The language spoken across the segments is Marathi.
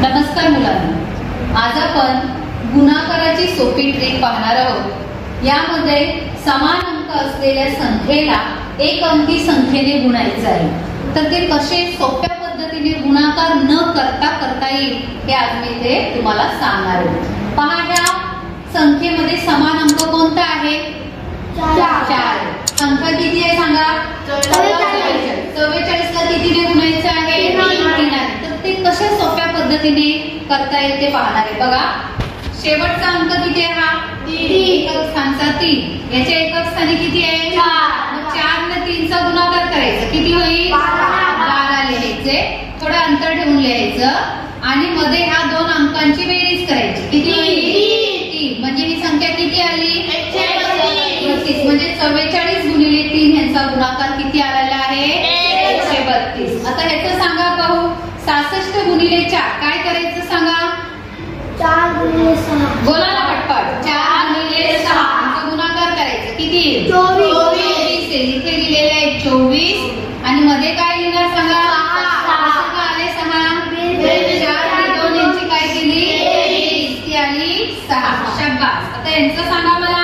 नमस्कार मुलांनो, आज आपण गुणाकाराची सोपी ट्रिक पाहणार आहोत। यामध्ये समान अंक असलेल्या संख्येला एक अंकी संख्येने गुणायचे आहे। तर ते कसे सोप्या पद्धतीने गुणाकार न करता येईल हे आज मी ते तुम्हाला सांगणार आहे। पहा, ह्या संख्येमध्ये समान अंक कोणता आहे? 4। संख्या किती आहे सांगा? 44 ला कितीने गुणायचं आहे? 3। तर ते कशा सोप्या पद्धतीने करता येईल ते पाहणार आहे। बघा, शेवटचा अंक किती आहे? हा 3। एकक स्थानचा 3। याच्या एकक स्थानी किती आहे? 4। मग 4 ने 3 चा गुणाकार करायचा, किती होईल? 12 लिहायचे, थोडं अंतर ठेवून लिहायचं आणि मध्ये ह्या दोन अंकांची बेरीज करायची, किती होईल? 3। म्हणजे ही संख्या किती आली? 132। म्हणजे 44 गुणिले 3 यांचा गुणाकार किती आलेला आहे? 132। आता ह्याचं सांगा पाहू। 66 गुणिले 4 काय करायचं सांगा? 4 गुणिले 6। बोला ना पटपट। 4 गुणिले 6 यांचा गुणाकार करायचा, किती? 24। इथे लिहिलेलं आहे 24 आणि मध्ये काय लिहिणार सांगा? 6 का आले? 6। 4 आणि 2 यांची काय केली? ती आली 6। शाबास। आता यांचं सांगा मला।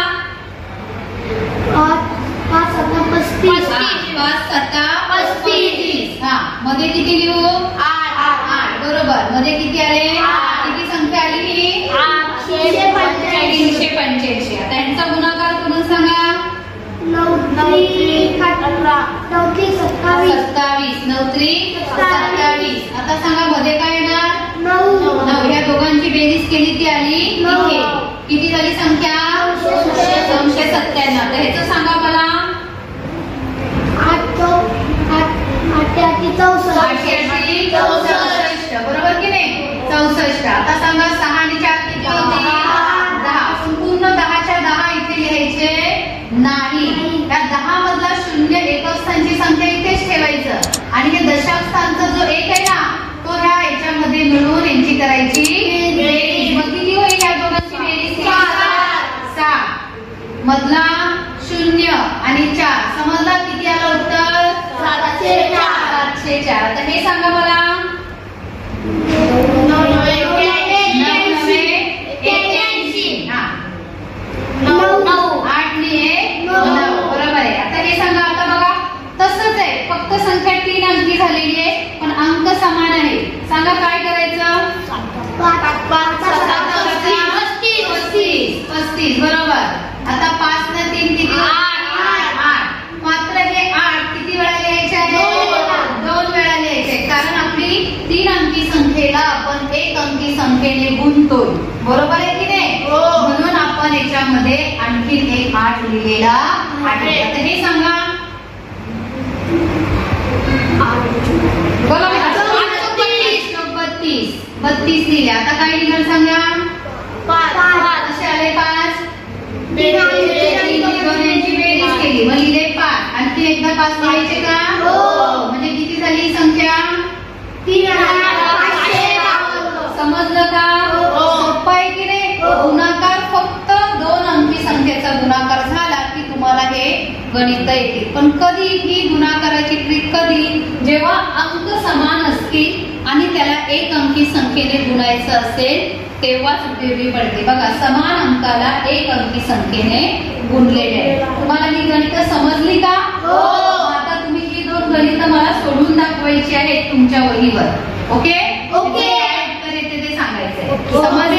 5 7 35। 5 7 35। हा, मध्ये किती लिहू? 8। बरोबर, मध्ये किती आले? किती संख्या आली ही? 385। आता यांचा गुणाकार करून सांगा। 9 3 18 9 3 27। 9 3 27। आता सांगा मध्ये काय येणार? 9। ह्या दोघांची बेरीज केली ती आली इथे, किती झाली संख्या? 997। तर ह्याचं सांगा मला। 8 64। बरोबर की नाही? 64। आता सांगा 6 आणि 4 किती होते? 10। संपूर्ण 10च्या 10 इथे लिहायचे नाही। त्या 10 मधला शून्य एकक स्थानची संख्या इथेच ठेवायचं आणि हे दशांश स्थानचा जो 1 आहे ना, तो ह्या याच्यामध्ये मिळवून यांची करायची बेरीज। मग किती होईल या दोघांची बेरीज? 7। मधला 0 आणि 4 समजला, किती आलं उत्तर? 704। आता हे सांगा मला। 9 81। हा 9 8 ने 9। बरोबर आहे। आता हे सांगा। आता बघा, तसंच आहे, फक्त संख्या 3 अंकी झालेली आहे पण अंक समान आहे। सांगा काय करायचं? 35। बरोबर। आता 5 ने 3 किती? 8। मात्र हे 8 किती वेळा लिहायचे आहे? 2 वेळा लिहायचे, कारण आपली 3 अंकी संख्येला आपण 1 अंकी संख्येने गुणतोय। बरोबर आहे की नाही? म्हणून आपण याच्यामध्ये आणखी एक 8 लिहिलेला आहे। आता हे सांगा। बोला बेटा। 32 लिहिले। आता काय लिहिणार सांगा? 5। कसे आले 5? 3 यांची बेरीज केली, मग लिहिले 5। आणखी एकदा 5 लिहायचे का? म्हणजे किती झाली संख्या? 3500। समजलं का? सोपं आहे की नाही? गुणाकार फक्त 2 अंकी संख्येचा गुणाकार झाला की तुम्हाला हे गणित येतील। पण कधी ही गुणाकाराची ट्रिक कधी? जेव्हा अंक समान असतील आणि त्याला 1 अंकी संख्येने गुणायचं असेल तेव्हाच उपयोगी पडते। बघा, समान अंकाला 1 अंकी संख्येने गुणलेले आहे। तुम्हाला ही गणित समजली का? आता तुम्ही ही 2 गणित मला सोडून दाखवायची आहेत तुमच्या वहीवर। ओके? ओके। काय उत्तर येते ते सांगायचंय। समजलं?